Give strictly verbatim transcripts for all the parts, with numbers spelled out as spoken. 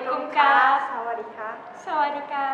Assalamualaikum Kak. Sawadika. Sawadika.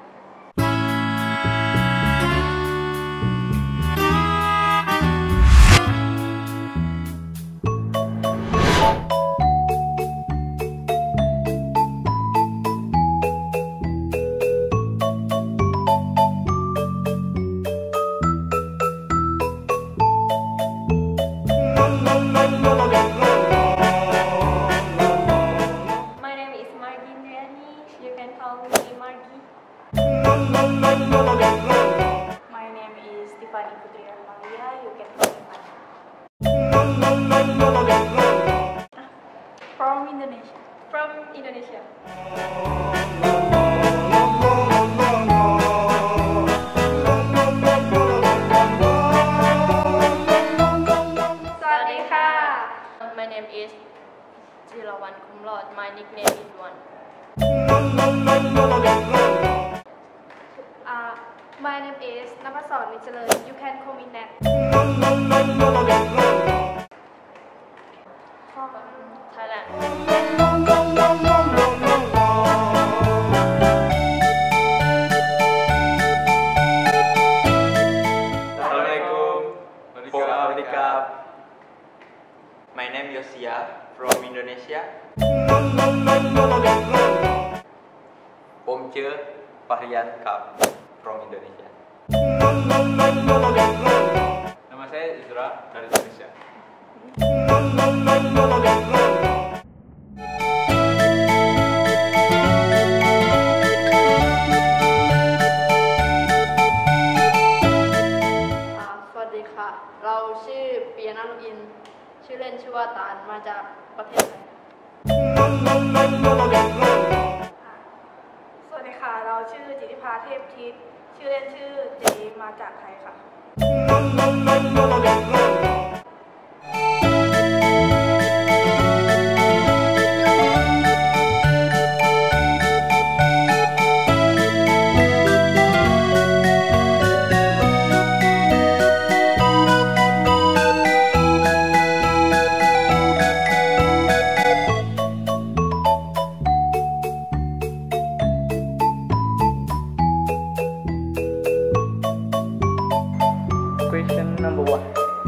My name is Tiffany Putri Rahmalia. You can call me Fani. From Indonesia. From Indonesia. Sawadika. My name is Jilawan Kumlot. My nickname is One. Uh, my name is Napasorn Nichaler. You can call me Nat. From Thailand. Assalamualaikum. Sawadika. My name Yosia from Indonesia. Pomce Fahrian Kap from Indonesia. Nama saya Izra dari Indonesia. Sawadika. เราชื่อปียนันท์อิน ชื่อเล่นชื่อว่าตาล มาจากประเทศไทยสวัสดีค่ะ เราชื่อจิติภาเทพทิพย์ชื่อเล่นชื่อเจมาจากไทยค่ะ Question number one.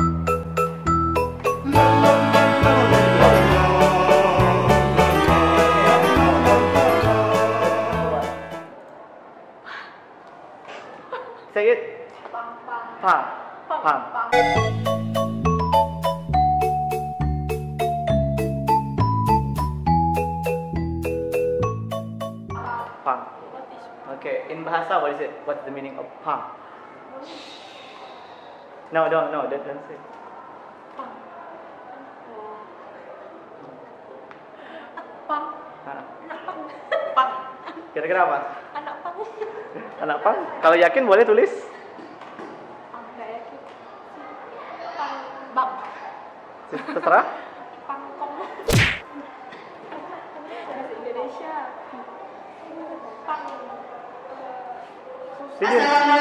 Say it. ปังปัง Pang. ปัง Pang. ปัง Pang. Okay. In bahasa, what is it? What's the meaning of pang? No, no, no. Don't, don't say. ปัง Ah. ปัง Kira-kira apa? anak pang Anak pang? Kalau yakin boleh tulis. ah nggak yakin pang bang Terserah. pangkong bahasa Indonesia pang Sini.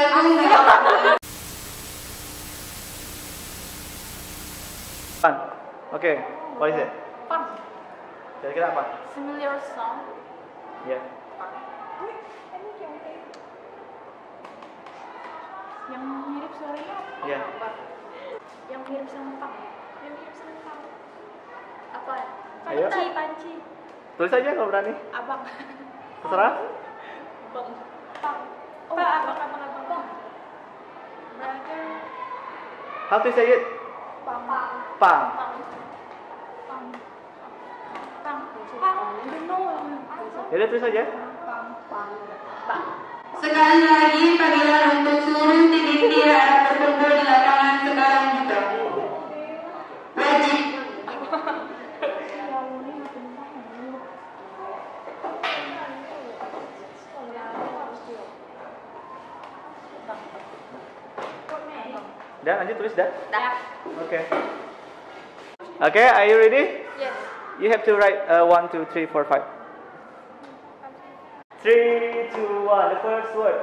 Pang. Okay. What is it? pang Kira-kira apa? familiar song Ya. yang mirip suaranya apa? Ya. Yang mirip sama pang yang mirip sama pang apa ya? Ayo. Panci panci Tulis aja kalau berani. abang Terserah. bang pang oh abang abang abang bang brother How to say it? pang pang Pang. pang pang pang pang I don't know Jadi tulis aja. pang pang pang Sekali lagi panggilan untuk seluruh tim inti harap berkumpul di lapangan sekarang juga. Wajib. Dah, lanjut tulis dah. Dah. Okay. Okay, are you ready? Yes. You have to write uh, one, two, three, four, five. Three, two, one. The first word.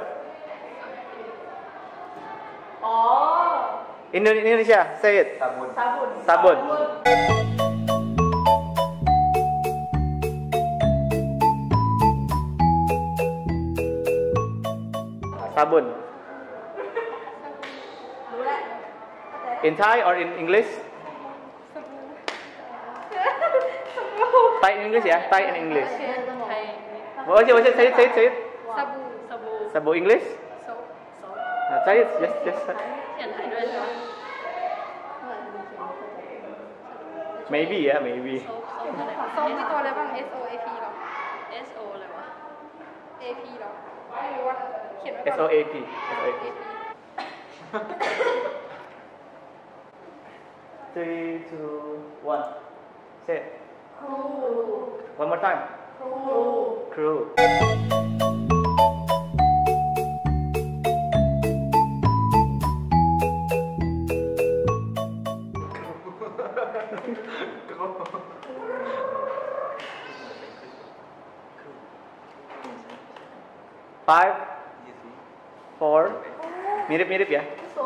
oh Indo- Indonesia. Say it. sabun Sabun. sabun. รู้แล้ว In Thai or in English? Thai in English ya? Thai in English. ไทย What is it? Say it, say it, say it. สบู่สบู่ Sabu English? โซโซ Uh, say it, yes, yes. เขียนไทยด้วยใช่ไหม Maybe, yeah, maybe. โซโซอะไรวะโซมีตัวอะไรบ้าง S O A P หรอ S O อะไรวะ A P หรอไม่รู้ว่าเขียนไว้ S ก่ O อน A P. S O A P. Three, two, one. Say it. One more time. Crew. Five, four, mirip-mirip ya?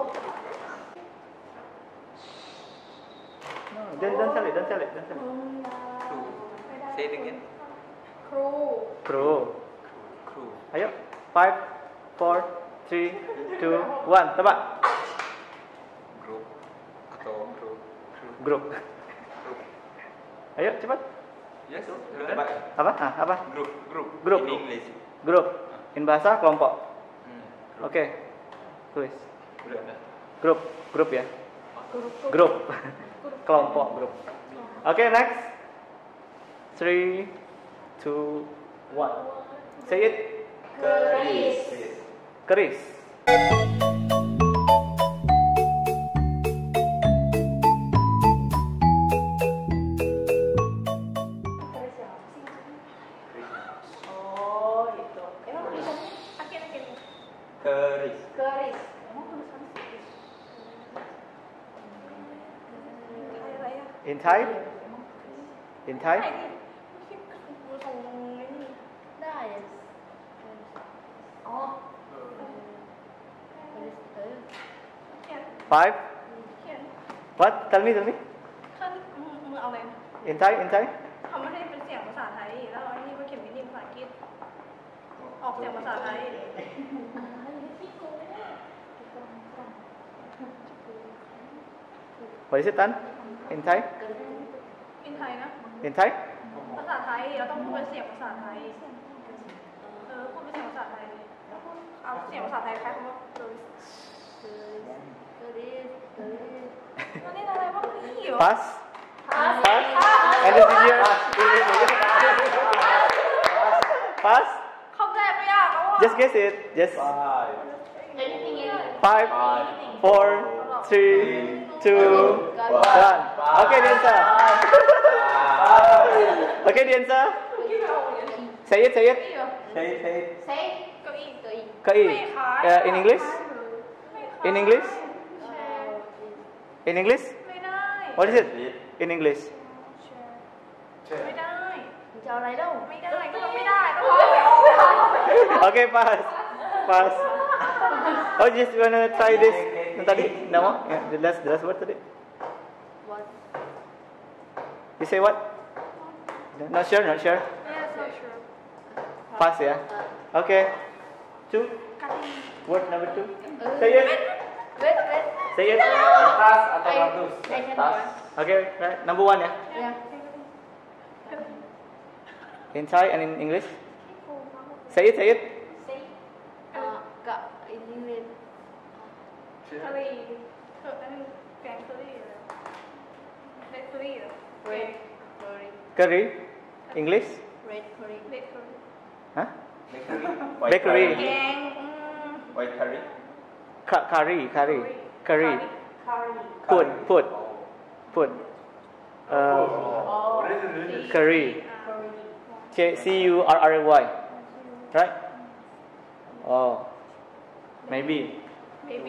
No, don't, don't sell it, don't sell it, don't sell it. Say it again. ครู Crew. Crew. Ayo, five, four, three, two, one, tebak. Group. Atau crew. Crew. Grup. Group. Ayo, cepat. Yes. Apa? Ah, apa? Group. Group. Group. In English. Grup. In bahasa kelompok. Hmm. Oke. Tulis. Udah. Grup, grup ya. Grup. Kelompok grup. Oke, next. Three, two, one. Say it. Keris. Keris. oh gitu emang tulisannya akhir-akhir Keris. garis emang tulisannya kayak raya In Thai? In Thai? ไหนนี่คลิปดูทรงไอ้นี่ได้อ๋อเออเขียน Five. เขียน What? Tell me, tell me. ขั้นมึงมึงเอาอะไร In Thai, in Thai. เขาไม่ให้เป็นเสียงภาษาไทยแล้วไอ้นี่ก็เขียนมินิภาษาอังกฤษออกเสียงภาษาไทย What is it, Tan? In Thai? อินไทยนะ In Thai? ภาษาไทยเราต้องพูดเป็นเสียงภาษาไทยเออพูดเป็นเสียงภาษาไทยเลยเอาเสียงภาษาไทยคล้ายคำว่าเออเกอริสเกอริสมันนี่อะไรวะนี่เหรอ Pass? Pass? And this is your Pass? คำแรกไม่ยากแล้วอ่ะ Just guess it. Just Five. five, four, three, two, one. Okay, the answer. Okay, the answer. Say it, say it. นี่เหรอ Say it. Say it. เซ็กเก้าอี้เก้าอี้ Kai. ไม่คล้าย Uh, in English? ไม่คล้าย In English? แชร์ In English? ไม่ได้ What is it? In English? แชร์ไม่ได้มึงจะเอาอะไรเล่าไม่ได้ก็ไม่ได้ต้องร้องไม่ออกไม่ได้ Okay, pass. Pass. Oh, just wanna try this. Yang tadi, nama? Yeah, the last, the last word tadi. What? You say what? Not sure, not sure. Yes, not sure. Pass ya. Okay. Two. กะทิ Word number two. เออ Say it. เวทเวท Say it. Tas atau I- kardus? I can Tas. do Okay, right. Number one ya. Yeah. In Thai and in English. Say it, say it. อ่ากับอินเดียกะหรี่เธออันนี้แกงกะหรี่เหรอเล็กกะหรี่เหรอเรดเคอรี่ Curry. English. เรดเคอรี่เล็กกะหรี่ Huh? Bakery. White Bakery. แกงอืม White curry. Ka- curry, curry. Curry. คารี Put, put, put. Uh, curry. C U R R Y. Right? Oh. Maybe. maybe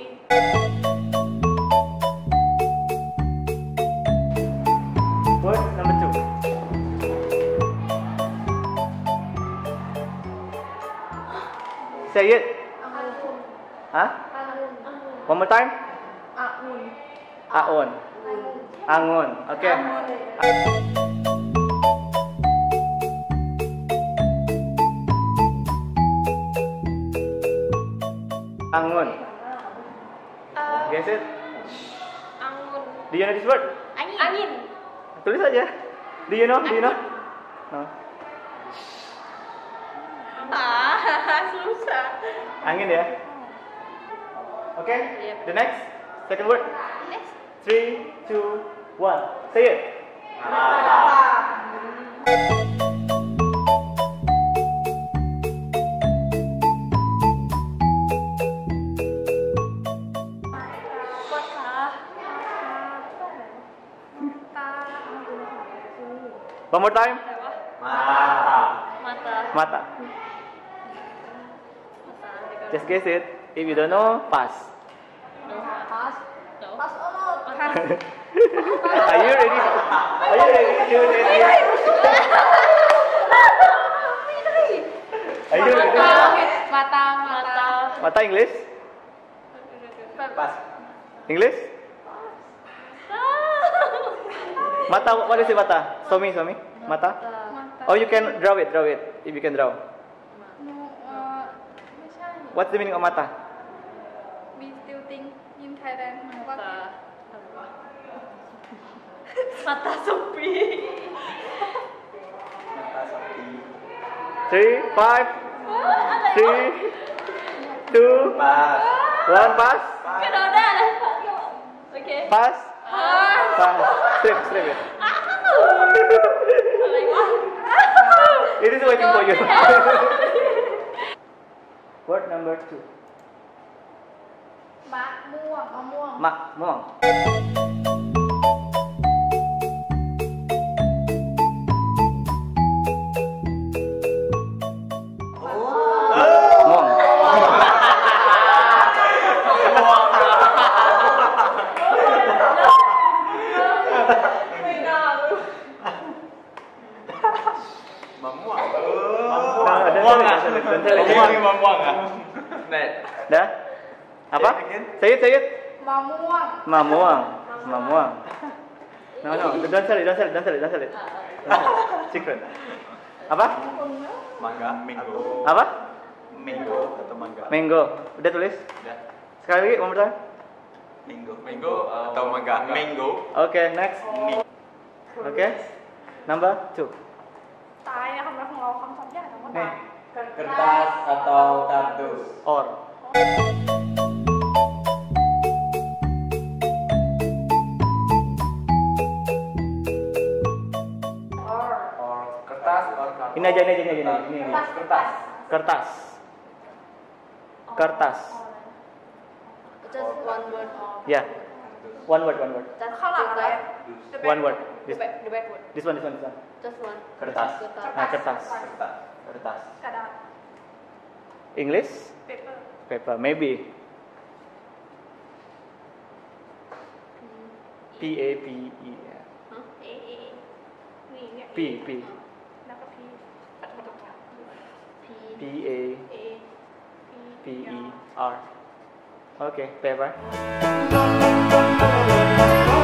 Word number two. Say it. Huh? One more time. อ่ะอุ่น Aon. Angon. Okay. Angun. Uh, Guess it. Anggun. Do you know this word? Angin. Angin. Tulis aja. Do you know? Do you know? No. Ah, susah. Angin ya. Okay. Yep. The next, second word. Next. Three, two, one. Say it. One more time. Mata. Mata. Mata. Just guess it. If you don't know, pass. Pas. No. Pas Are you ready? Are you ready to do this? Are you ready? Mata, mata. Mata English? Pas. English? Mata, what is it mata? Show me, show me. Mata? Oh, you can draw it, draw it. If you can draw. What's the meaning of mata? We still think in Thailand. Mata. Mata sepi. Mata sapi. Three, five, three, two, Pas. one, pass. Cái đó ra là ok. Pass. Pass. Strip, strip it. It is waiting for you. Word number two. มะม่วงมะม่วง Mak, muang. Muang. Memuang. Nah, dan Memuang saya- ah. dan saya- dan saya- Memuang, memuang ah. Net. Dah? Apa? Say it again. Say it, say it. มะม่วง Mamuang. Mamuang. No, no, don't sell it, don't sell it, don't sell it, don't sell it. Secret. Apa? Mangga. Mango. Apa? Mango atau mangga. Mango. Udah tulis? Udah. Sekali lagi, one more time. Mango. Mango atau mangga. Mango. Okay, next. Okay. Number two. ตายเนี่ยคำนั้นของเราคำศัพท์ยากทั้งหมด Nih, Kertas atau kardus. or. Or kertas or kardus. Ini aja, ini aja, ini aja, ini, ini, ini. Kertas. Kertas. Kertas. Just one word. Yeah. One word, one word. Just ข้างหลังอะไร One word. The This, back, the back word. this one, this one, this one. Just one. Kertas. Kertas. Nah, kertas. Kertas. Kertas. กระดาษ English? เปเปอร์ Paper, maybe. P A P E. yeah. Huh? เอเอนี่เนี่ย P P แล้วก็พี P. P A เอ P E R. Okay, paper. P